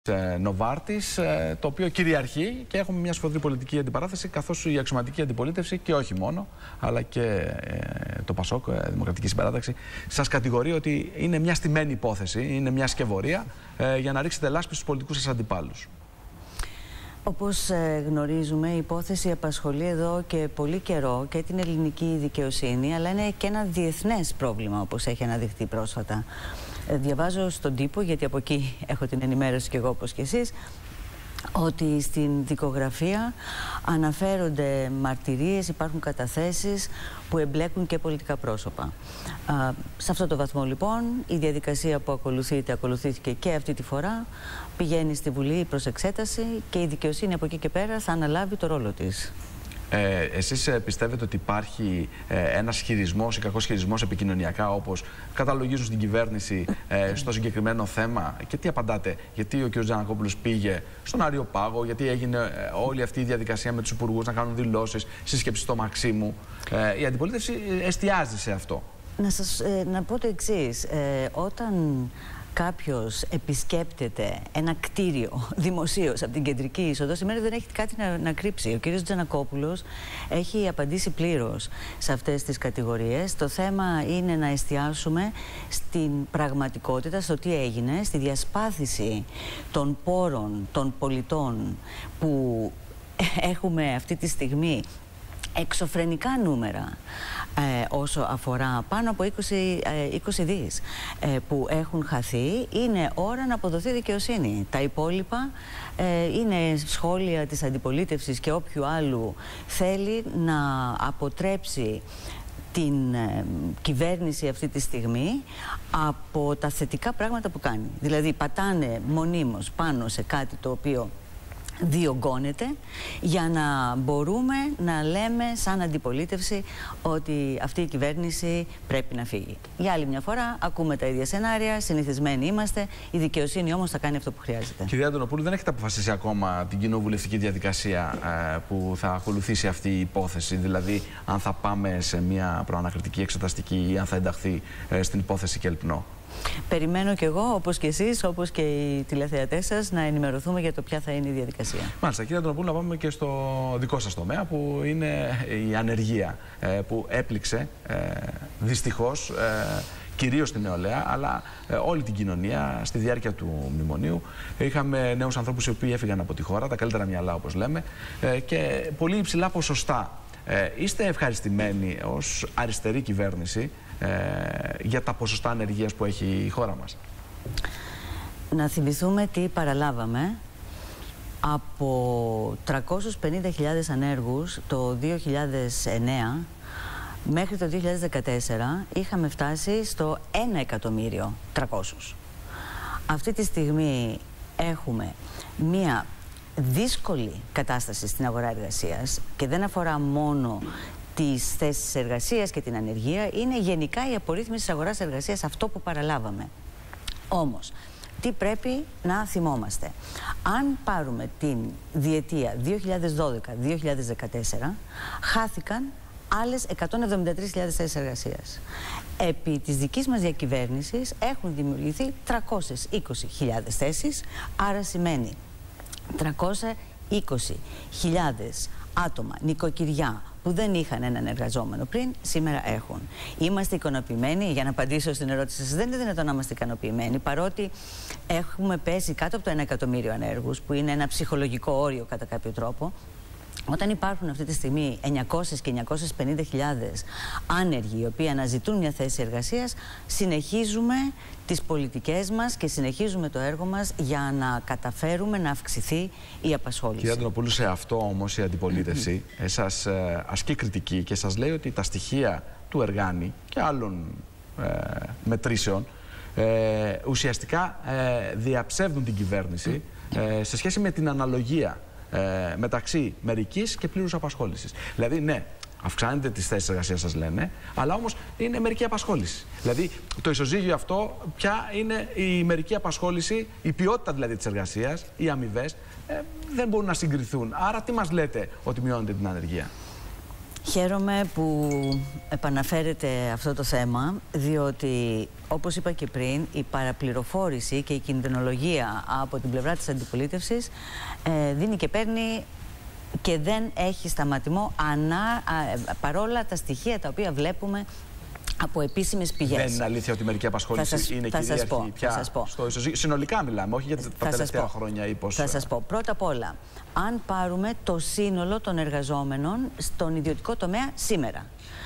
Νοβάρτης, το οποίο κυριαρχεί και έχουμε μια σφοδρή πολιτική αντιπαράθεση, καθώς η αξιωματική αντιπολίτευση και όχι μόνο, αλλά και το ΠΑΣΟΚ, Δημοκρατική Συμπαράταξη, σας κατηγορεί ότι είναι μια στημένη υπόθεση, είναι μια σκευωρία για να ρίξετε λάσπη στους πολιτικούς σας αντιπάλους. Όπως γνωρίζουμε, η υπόθεση απασχολεί εδώ και πολύ καιρό και την ελληνική δικαιοσύνη, αλλά είναι και ένα διεθνές πρόβλημα, όπως έχει αναδειχθεί πρόσφατα. Διαβάζω στον τύπο, γιατί από εκεί έχω την ενημέρωση και εγώ όπως και εσείς, ότι στην δικογραφία αναφέρονται μαρτυρίες, υπάρχουν καταθέσεις που εμπλέκουν και πολιτικά πρόσωπα. Σε αυτό το βαθμό λοιπόν η διαδικασία που ακολουθήθηκε και αυτή τη φορά πηγαίνει στη Βουλή προς εξέταση και η δικαιοσύνη από εκεί και πέρα θα αναλάβει το ρόλο της. Εσείς πιστεύετε ότι υπάρχει ένας χειρισμός ή κακός χειρισμός επικοινωνιακά, όπως καταλογίζουν στην κυβέρνηση στο συγκεκριμένο θέμα? Και τι απαντάτε? Γιατί ο κ. Τζανακόπουλος πήγε στον Αριοπάγο, γιατί έγινε όλη αυτή η διαδικασία με τους υπουργούς να κάνουν δηλώσεις, σύσκεψη στο Μαξίμου? Η αντιπολίτευση εστιάζει σε αυτό. Να πω το εξής. Όταν κάποιος επισκέπτεται ένα κτίριο δημοσίως από την κεντρική είσοδο, σημαίνει ότι δεν έχει κάτι να κρύψει. Ο κ. Τζανακόπουλος έχει απαντήσει πλήρως σε αυτές τις κατηγορίες. Το θέμα είναι να εστιάσουμε στην πραγματικότητα, στο τι έγινε, στη διασπάθηση των πόρων των πολιτών που έχουμε αυτή τη στιγμή. Εξωφρενικά νούμερα όσο αφορά πάνω από 20 δις που έχουν χαθεί. Είναι ώρα να αποδοθεί δικαιοσύνη. Τα υπόλοιπα είναι σχόλια της αντιπολίτευσης και όποιου άλλου θέλει να αποτρέψει την κυβέρνηση αυτή τη στιγμή από τα θετικά πράγματα που κάνει. Δηλαδή πατάνε μονίμως πάνω σε κάτι το οποίο διωγγώνεται, για να μπορούμε να λέμε σαν αντιπολίτευση ότι αυτή η κυβέρνηση πρέπει να φύγει. Για άλλη μια φορά ακούμε τα ίδια σενάρια, συνηθισμένοι είμαστε, η δικαιοσύνη όμως θα κάνει αυτό που χρειάζεται. Κυρία Αντωνοπούλου, δεν έχετε αποφασίσει ακόμα την κοινοβουλευτική διαδικασία που θα ακολουθήσει αυτή η υπόθεση? Δηλαδή αν θα πάμε σε μια προανακριτική εξεταστική ή αν θα ενταχθεί στην υπόθεση Κελπνό? Περιμένω κι εγώ, όπως και εσείς, όπως και οι τηλεθεατές σας, να ενημερωθούμε για το ποια θα είναι η διαδικασία. Μάλιστα. Κύριε Αντωνοπούλου, να πάμε και στο δικό σας τομέα, που είναι η ανεργία, που έπληξε δυστυχώς κυρίως την νεολαία, αλλά όλη την κοινωνία στη διάρκεια του μνημονίου. Είχαμε νέους ανθρώπους οι οποίοι έφυγαν από τη χώρα, τα καλύτερα μυαλά όπως λέμε, και πολύ υψηλά ποσοστά. Είστε ευχαριστημένοι ως αριστερή κυβέρνηση για τα ποσοστά ανεργίας που έχει η χώρα μας? Να θυμηθούμε τι παραλάβαμε. Από 350.000 ανέργους το 2009 μέχρι το 2014 είχαμε φτάσει στο 1.300.000. Αυτή τη στιγμή έχουμε μία δύσκολη κατάσταση στην αγορά εργασίας και δεν αφορά μόνο τις θέσεις εργασίας και την ανεργία, είναι γενικά η απορρίθμιση της αγοράς εργασίας αυτό που παραλάβαμε. Όμως, τι πρέπει να θυμόμαστε? Αν πάρουμε την διετία 2012-2014, χάθηκαν άλλες 173.000 θέσεις εργασίας. Επί της δικής μας διακυβέρνησης έχουν δημιουργηθεί 320.000 θέσεις, άρα σημαίνει 320.000 άτομα, νοικοκυριά, που δεν είχαν έναν εργαζόμενο πριν, σήμερα έχουν. Είμαστε ικανοποιημένοι? Για να απαντήσω στην ερώτηση σας, δεν είναι δυνατόν να είμαστε ικανοποιημένοι, παρότι έχουμε πέσει κάτω από το 1 εκατομμύριο ανέργους, που είναι ένα ψυχολογικό όριο κατά κάποιο τρόπο. Όταν υπάρχουν αυτή τη στιγμή 900 και 950.000 άνεργοι οι οποίοι αναζητούν μια θέση εργασίας, συνεχίζουμε τις πολιτικές μας και συνεχίζουμε το έργο μας για να καταφέρουμε να αυξηθεί η απασχόληση. Κυρία Αντωνοπούλου, σε αυτό όμως η αντιπολίτευση σας ασκεί κριτική και σας λέει ότι τα στοιχεία του Εργάνη και άλλων μετρήσεων ουσιαστικά διαψεύδουν την κυβέρνηση σε σχέση με την αναλογία μεταξύ μερικής και πλήρους απασχόλησης. Δηλαδή, ναι, αυξάνετε τις θέσεις εργασίας, σας λένε, αλλά όμως είναι μερική απασχόληση. Δηλαδή, το ισοζύγιο αυτό πια είναι η μερική απασχόληση, η ποιότητα δηλαδή της εργασίας, οι αμοιβές, δεν μπορούν να συγκριθούν. Άρα, τι μας λέτε ότι μειώνετε την ανεργία? Χαίρομαι που επαναφέρετε αυτό το θέμα, διότι, όπως είπα και πριν, η παραπληροφόρηση και η κινδυνολογία από την πλευρά της αντιπολίτευσης δίνει και παίρνει και δεν έχει σταματημό παρόλα τα στοιχεία τα οποία βλέπουμε από επίσημες πηγές. Δεν είναι αλήθεια ότι η μερική απασχόληση είναι κυρίαρχη πια στο ισοζύγιο? Συνολικά μιλάμε, όχι για τα τελευταία χρόνια ή πώς. Θα σας πω. Πρώτα απ' όλα, αν πάρουμε το σύνολο των εργαζόμενων στον ιδιωτικό τομέα σήμερα.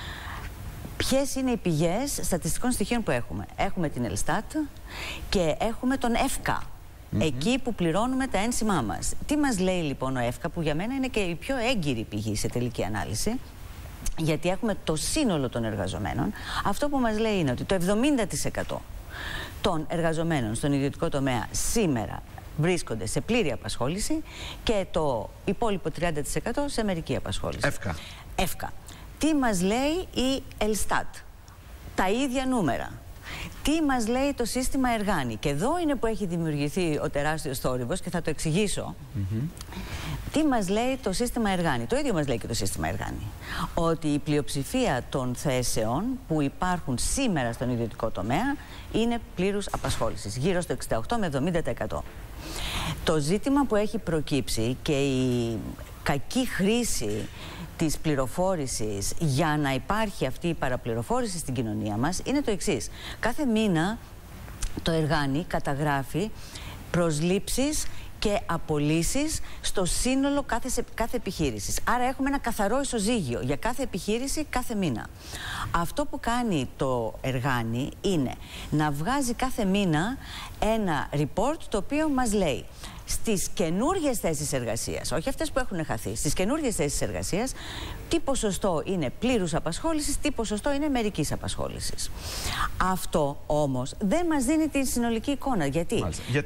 Ποιες είναι οι πηγές στατιστικών στοιχείων που έχουμε? Έχουμε την Ελστάτ και έχουμε τον ΕΦΚΑ. Εκεί που πληρώνουμε τα ένσημά μας. Τι μας λέει λοιπόν ο ΕΦΚΑ, που για μένα είναι και η πιο έγκυρη πηγή σε τελική ανάλυση, γιατί έχουμε το σύνολο των εργαζομένων. Αυτό που μας λέει είναι ότι το 70% των εργαζομένων στον ιδιωτικό τομέα σήμερα βρίσκονται σε πλήρη απασχόληση και το υπόλοιπο 30% σε μερική απασχόληση. ΕΦΚΑ. Τι μας λέει η Ελστάτ? Τα ίδια νούμερα. Τι μας λέει το σύστημα Εργάνη? Και εδώ είναι που έχει δημιουργηθεί ο τεράστιος θόρυβος και θα το εξηγήσω. Τι μας λέει το σύστημα Εργάνη? Το ίδιο μας λέει και το σύστημα Εργάνη. Ότι η πλειοψηφία των θέσεων που υπάρχουν σήμερα στον ιδιωτικό τομέα είναι πλήρους απασχόλησης, γύρω στο 68 με 70%. Το ζήτημα που έχει προκύψει και η κακή χρήση της πληροφόρησης για να υπάρχει αυτή η παραπληροφόρηση στην κοινωνία μας είναι το εξής. Κάθε μήνα το Εργάνη καταγράφει προσλήψεις και απολύσεις στο σύνολο κάθε επιχείρησης. Άρα έχουμε ένα καθαρό ισοζύγιο για κάθε επιχείρηση κάθε μήνα. Αυτό που κάνει το Εργάνη είναι να βγάζει κάθε μήνα ένα report το οποίο μας λέει στις καινούργιες θέσεις εργασίας, όχι αυτές που έχουν χαθεί, στις καινούργιες θέσεις εργασίας, τι ποσοστό είναι πλήρους απασχόλησης, τι ποσοστό είναι μερικής απασχόλησης. Αυτό όμως δεν μας δίνει την συνολική εικόνα. Γιατί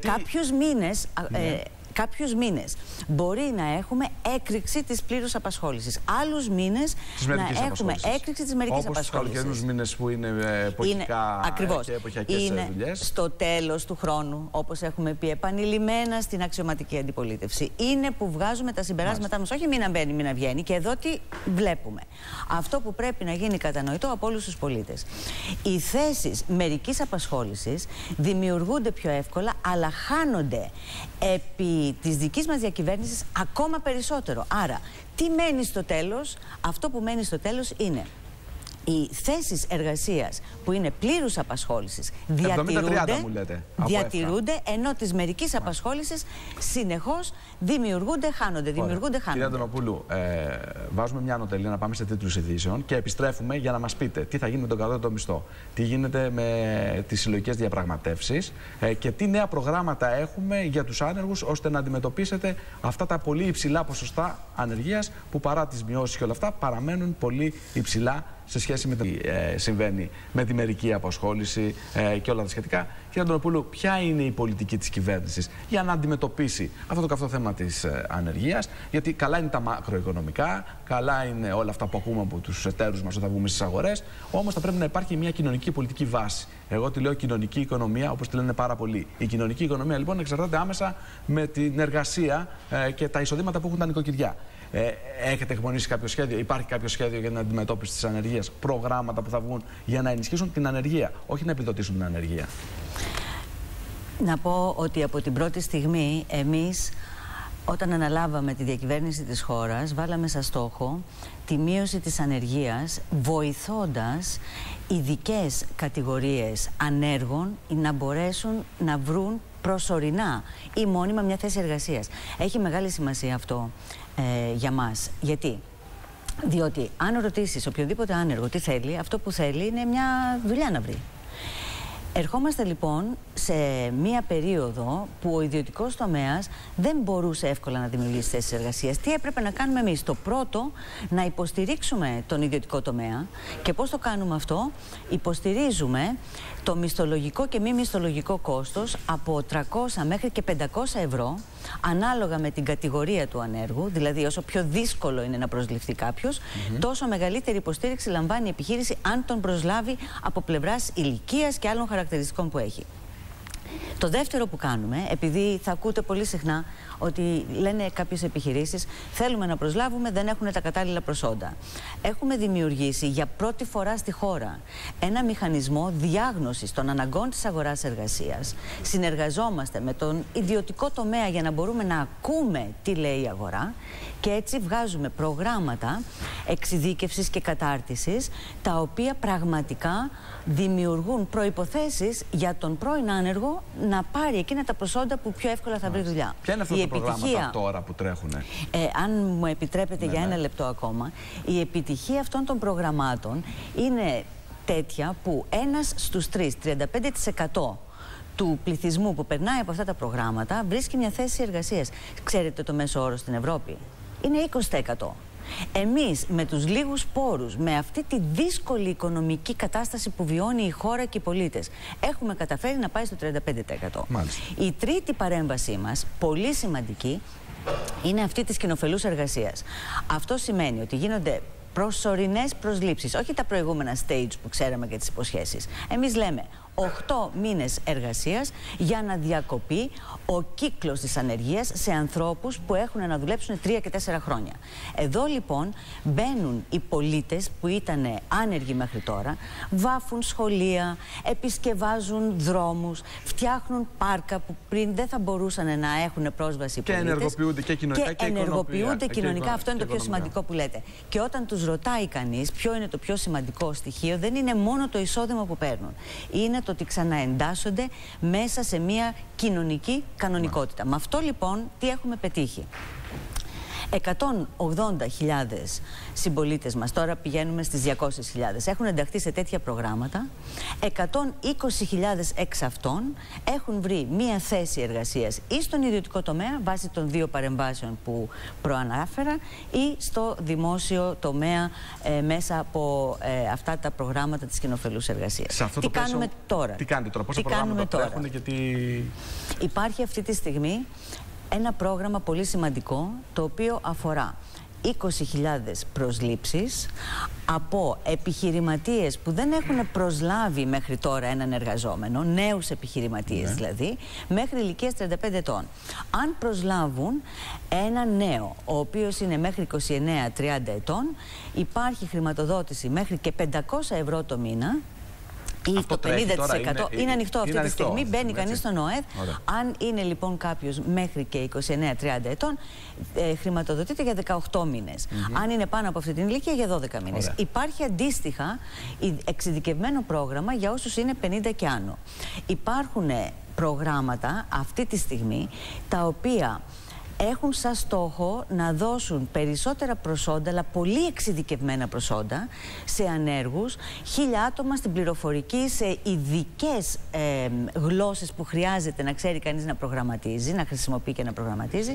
κάποιους μήνες μπορεί να έχουμε έκρηξη της πλήρους απασχόλησης. Άλλους μήνες να έχουμε έκρηξη της μερικής απασχόλησης. Όπως τους καλοκαιρινούς μήνες που είναι εποχικά και εποχιακές δουλειές. Στο τέλος του χρόνου, όπως έχουμε πει επανειλημμένα στην αξιωματική αντιπολίτευση. Είναι που βγάζουμε τα συμπεράσματά μας. Όχι μήνα μπαίνει, μήνα βγαίνει. Και εδώ τι βλέπουμε? Αυτό που πρέπει να γίνει κατανοητό από όλους τους πολίτες. Οι θέσεις μερικής απασχόλησης δημιουργούνται πιο εύκολα, αλλά χάνονται επί της δικής μας διακυβέρνησης ακόμα περισσότερο. Άρα, τι μένει στο τέλος? Αυτό που μένει στο τέλος είναι οι θέσεις εργασίας που είναι πλήρους απασχόλησης διατηρούνται, ενώ της μερικής απασχόλησης συνεχώς δημιουργούνται, χάνονται. Κυρία Αντωνοπούλου, βάζουμε μια ανωτελεία να πάμε σε τίτλους ειδήσεων και επιστρέφουμε για να μας πείτε τι θα γίνει με τον κατώτατο μισθό, τι γίνεται με τις συλλογικές διαπραγματεύσεις και τι νέα προγράμματα έχουμε για τους άνεργους ώστε να αντιμετωπίσετε αυτά τα πολύ υψηλά ποσοστά ανεργίας που παρά τις μειώσεις και όλα αυτά παραμένουν πολύ υψηλά σε σχέση με το τι συμβαίνει με τη μερική απασχόληση και όλα τα σχετικά. Κύριε Αντωνοπούλου, ποια είναι η πολιτική της κυβέρνησης για να αντιμετωπίσει αυτό το καυτό θέμα της ανεργίας? Γιατί καλά είναι τα μακροοικονομικά, καλά είναι όλα αυτά που ακούμε από τους εταίρους μας όταν βγούμε στις αγορές, όμως θα πρέπει να υπάρχει μια κοινωνική πολιτική βάση. Εγώ τη λέω κοινωνική οικονομία, όπως τη λένε πάρα πολλοί. Η κοινωνική οικονομία λοιπόν εξαρτάται άμεσα με την εργασία και τα εισοδήματα που έχουν τα νοικοκυριά. Έχετε εκπονήσει κάποιο σχέδιο, υπάρχει κάποιο σχέδιο για την αντιμετώπιση της ανεργίας, προγράμματα που θα βγουν για να ενισχύσουν την ανεργία, όχι να επιδοτήσουν την ανεργία? Να πω ότι από την πρώτη στιγμή εμείς, όταν αναλάβαμε τη διακυβέρνηση της χώρας, βάλαμε σαν στόχο τη μείωση της ανεργίας, βοηθώντας ειδικές κατηγορίες ανέργων να μπορέσουν να βρουν προσωρινά ή μόνιμα μια θέση εργασίας. Έχει μεγάλη σημασία αυτό για μας. Γιατί? Διότι αν ρωτήσεις οποιοδήποτε άνεργο τι θέλει, αυτό που θέλει είναι μια δουλειά να βρει. Ερχόμαστε λοιπόν σε μία περίοδο που ο ιδιωτικός τομέας δεν μπορούσε εύκολα να δημιουργήσει θέσεις εργασίας. Τι έπρεπε να κάνουμε εμείς? Το πρώτο, να υποστηρίξουμε τον ιδιωτικό τομέα. Και πώς το κάνουμε αυτό? Υποστηρίζουμε το μισθολογικό και μη μισθολογικό κόστος από 300 μέχρι και 500 ευρώ, ανάλογα με την κατηγορία του ανέργου, δηλαδή όσο πιο δύσκολο είναι να προσληφθεί κάποιος, τόσο μεγαλύτερη υποστήριξη λαμβάνει η επιχείρηση αν τον προσλάβει από πλευράς ηλικίας και άλλων χαρακτηριστικών που έχει. Το δεύτερο που κάνουμε, επειδή θα ακούτε πολύ συχνά ότι λένε κάποιες επιχειρήσεις θέλουμε να προσλάβουμε, δεν έχουν τα κατάλληλα προσόντα. Έχουμε δημιουργήσει για πρώτη φορά στη χώρα ένα μηχανισμό διάγνωσης των αναγκών της αγοράς εργασίας. Συνεργαζόμαστε με τον ιδιωτικό τομέα για να μπορούμε να ακούμε τι λέει η αγορά και έτσι βγάζουμε προγράμματα εξειδίκευσης και κατάρτισης τα οποία πραγματικά δημιουργούν προϋποθέσεις για τον πρώην άνεργο να πάρει εκείνα τα προσόντα που πιο εύκολα θα βρει δουλειά. Ποια είναι αυτά τα προγράμματα τώρα που τρέχουν? Αν μου επιτρέπετε για ένα λεπτό ακόμα, η επιτυχία αυτών των προγραμμάτων είναι τέτοια που ένας στους τρεις, 35% του πληθυσμού που περνάει από αυτά τα προγράμματα βρίσκει μια θέση εργασίας. Ξέρετε το μέσο όρο στην Ευρώπη? Είναι 20%. Εμείς με τους λίγους πόρους, με αυτή τη δύσκολη οικονομική κατάσταση που βιώνει η χώρα και οι πολίτες, έχουμε καταφέρει να πάει στο 35%. Μάλιστα. Η τρίτη παρέμβασή μας, πολύ σημαντική, είναι αυτή της κοινοφελούς εργασίας. Αυτό σημαίνει ότι γίνονται προσωρινές προσλήψεις, όχι τα προηγούμενα stage που ξέραμε και τις υποσχέσεις. Εμείς λέμε 8 μήνες εργασίας για να διακοπεί ο κύκλος της ανεργίας σε ανθρώπους που έχουν να δουλέψουν 3 και 4 χρόνια. Εδώ λοιπόν μπαίνουν οι πολίτες που ήταν άνεργοι μέχρι τώρα, βάφουν σχολεία, επισκευάζουν δρόμους, φτιάχνουν πάρκα που πριν δεν θα μπορούσαν να έχουν πρόσβαση οι πολίτες. Και ενεργοποιούνται και κοινωνικά και ενεργοποιούνται κοινωνικά. Αυτό είναι το πιο οικονομικά. σημαντικό που λέτε. Και όταν τους ρωτάει κανείς ποιο είναι το πιο σημαντικό στοιχείο, δεν είναι μόνο το εισόδημα που παίρνουν. Είναι το ότι ξαναεντάσσονται μέσα σε μια κοινωνική κανονικότητα. Με αυτό λοιπόν τι έχουμε πετύχει? 180.000 συμπολίτες μας, τώρα πηγαίνουμε στις 200.000, έχουν ενταχθεί σε τέτοια προγράμματα. 120.000 εξ αυτών έχουν βρει μία θέση εργασίας ή στον ιδιωτικό τομέα, βάσει των 2 παρεμβάσεων που προανάφερα, ή στο δημόσιο τομέα μέσα από αυτά τα προγράμματα της κοινοφελούς εργασίας. Τι κάνουμε τώρα? Τι κάνετε τώρα, πόσα προγράμματα τρέχουν και τι... Υπάρχει αυτή τη στιγμή ένα πρόγραμμα πολύ σημαντικό, το οποίο αφορά 20.000 προσλήψεις από επιχειρηματίες που δεν έχουν προσλάβει μέχρι τώρα έναν εργαζόμενο, νέους επιχειρηματίες δηλαδή, μέχρι ηλικίας 35 ετών. Αν προσλάβουν έναν νέο, ο οποίος είναι μέχρι 29-30 ετών, υπάρχει χρηματοδότηση μέχρι και 500 ευρώ το μήνα, ή αυτό το 50%. Είναι ανοιχτό αυτή τη στιγμή, μπαίνει κανείς στον ΟΕΔ. Αν είναι λοιπόν κάποιος μέχρι και 29-30 ετών, χρηματοδοτείται για 18 μήνες. Αν είναι πάνω από αυτή την ηλικία, για 12 μήνες. Υπάρχει αντίστοιχα εξειδικευμένο πρόγραμμα για όσους είναι 50 και άνω. Υπάρχουν προγράμματα αυτή τη στιγμή τα οποία έχουν σαν στόχο να δώσουν περισσότερα προσόντα, αλλά πολύ εξειδικευμένα προσόντα, σε ανέργους, 1.000 άτομα στην πληροφορική, σε ειδικές γλώσσες που χρειάζεται να ξέρει κανείς να προγραμματίζει, να χρησιμοποιεί και να προγραμματίζει,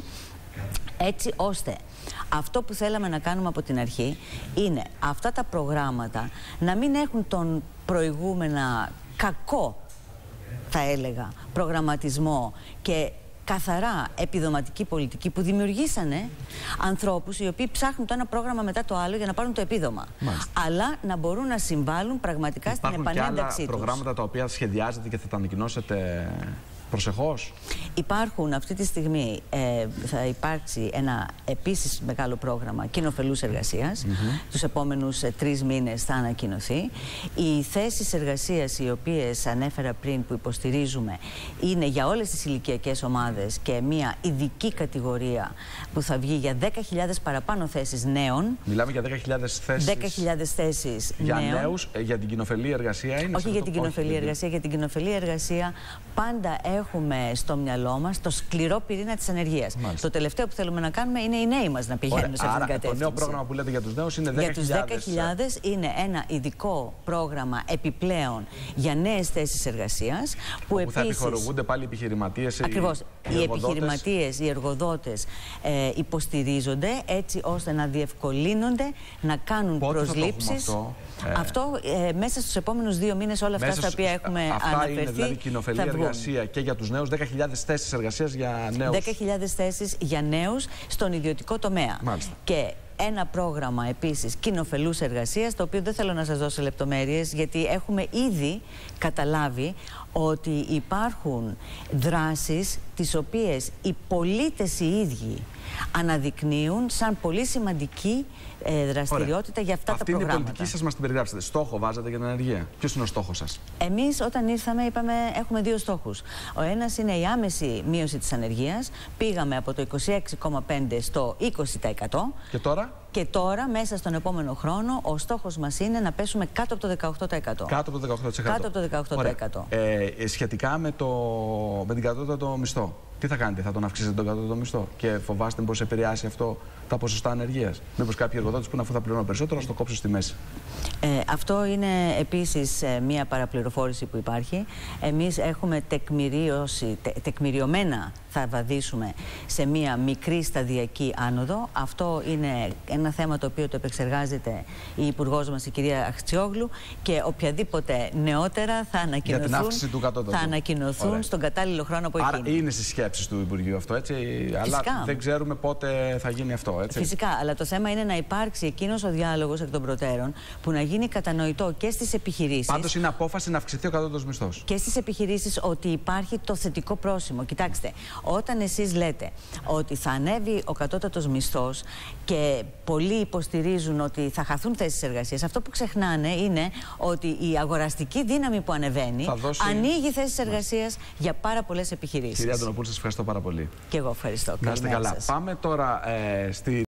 έτσι ώστε αυτό που θέλαμε να κάνουμε από την αρχή είναι αυτά τα προγράμματα να μην έχουν τον προηγούμενα κακό, θα έλεγα, προγραμματισμό και καθαρά επιδοματική πολιτική που δημιουργήσανε ανθρώπους οι οποίοι ψάχνουν το ένα πρόγραμμα μετά το άλλο για να πάρουν το επίδομα. Αλλά να μπορούν να συμβάλλουν πραγματικά στην επανένταξή τους. Υπάρχουν και άλλα προγράμματα τα οποία σχεδιάζετε και θα τα ανακοινώσετε προσεχώς? Υπάρχουν αυτή τη στιγμή, θα υπάρξει ένα επίσης μεγάλο πρόγραμμα κοινοφελούς εργασίας. Τους επόμενους 3 μήνες θα ανακοινωθεί. Οι θέσεις εργασίας οι οποίες ανέφερα πριν που υποστηρίζουμε είναι για όλες τις ηλικιακές ομάδες και μια ειδική κατηγορία που θα βγει για 10.000 παραπάνω θέσεις νέων. Μιλάμε για 10.000 θέσεις. 10.000 θέσεις για νέων. Νέους, για την κοινοφελή εργασία είναι? Όχι για την κοινοφελή εργασία. Για την κοινοφελή εργασία πάντα έχουμε στο μυαλό μας το σκληρό πυρήνα της ανεργίας. Το τελευταίο που θέλουμε να κάνουμε είναι οι νέοι μας να πηγαίνουν σε αυτήν την κατεύθυνση. Το νέο πρόγραμμα που λέτε για τους νέους είναι 10.000. Για τους 10.000 είναι ένα ειδικό πρόγραμμα επιπλέον για νέες θέσεις εργασίας. Που επίσης, θα επιχορηγούνται πάλι οι επιχειρηματίες. Ακριβώς. Οι επιχειρηματίες, οι εργοδότες υποστηρίζονται έτσι ώστε να διευκολύνονται να κάνουν προσλήψεις. Αυτό μέσα στους επόμενους 2 μήνες, όλα αυτά στα οποία έχουμε αναφερθεί. Αυτά είναι δηλαδή κοινοφελή εργασία και για τους νέους, 10.000 θέσεις εργασίας για νέους. 10.000 θέσεις για νέους στον ιδιωτικό τομέα. Μάλιστα. Και ένα πρόγραμμα επίσης κοινοφελούς εργασίας, το οποίο δεν θέλω να σας δώσω λεπτομέρειες, γιατί έχουμε ήδη καταλάβει ότι υπάρχουν δράσεις τις οποίες οι πολίτες οι ίδιοι αναδεικνύουν σαν πολύ σημαντική δραστηριότητα για αυτά τα προγράμματα. Αυτή είναι η πολιτική σας, μας την περιγράψετε. Στόχο βάζετε για την ανεργία. Ποιος είναι ο στόχος σας? Εμείς όταν ήρθαμε είπαμε έχουμε δύο στόχους. Ο ένας είναι η άμεση μείωση της ανεργίας. Πήγαμε από το 26,5% στο 20%. Και τώρα? Και τώρα, μέσα στον επόμενο χρόνο, ο στόχος μας είναι να πέσουμε κάτω από το 18%. Κάτω από το 18%. Κάτω από το 18%. Σχετικά με την κατώτατο μισθό, τι θα κάνετε, θα τον αυξήσετε τον κατώτατο μισθό και φοβάστε πως επηρεάσει αυτό τα ποσοστά ανεργίας? Μήπως κάποιοι εργοδότες που αφού θα πληρώνουν περισσότερο, να το κόψουν στη μέση? Αυτό είναι επίσης μία παραπληροφόρηση που υπάρχει. Εμείς έχουμε τεκμηριωμένα θα βαδίσουμε σε μία μικρή σταδιακή άνοδο. Αυτό είναι ένα θέμα το οποίο το επεξεργάζεται η Υπουργός μας, η κυρία Αχτσιόγλου, και οποιαδήποτε νεότερα θα ανακοινωθούν, για την αύξηση του κατώτατου. Στον κατάλληλο χρόνο από εκείνη. Άρα είναι στις σκέψεις του Υπουργείου αυτό, έτσι, αλλά δεν ξέρουμε πότε θα γίνει αυτό, έτσι. Φυσικά, αλλά το θέμα είναι να υπάρξει εκείνος ο διάλογος εκ των προτέρων που να γίνει κατανοητό και στις επιχειρήσεις. Πάντως είναι απόφαση να αυξηθεί ο κατώτατος μισθός. Και στις επιχειρήσεις ότι υπάρχει το θετικό πρόσημο. Κοιτάξτε, όταν εσείς λέτε ότι θα ανέβει ο κατώτατος μισθός και πολλοί υποστηρίζουν ότι θα χαθούν θέσεις εργασίας, αυτό που ξεχνάνε είναι ότι η αγοραστική δύναμη που ανεβαίνει ανοίγει θέσεις εργασίας για πάρα πολλές επιχειρήσεις. Κυρία Αντωνοπούλου, σας ευχαριστώ πάρα πολύ. Και εγώ ευχαριστώ. Να είστε καλά. Πάμε τώρα στη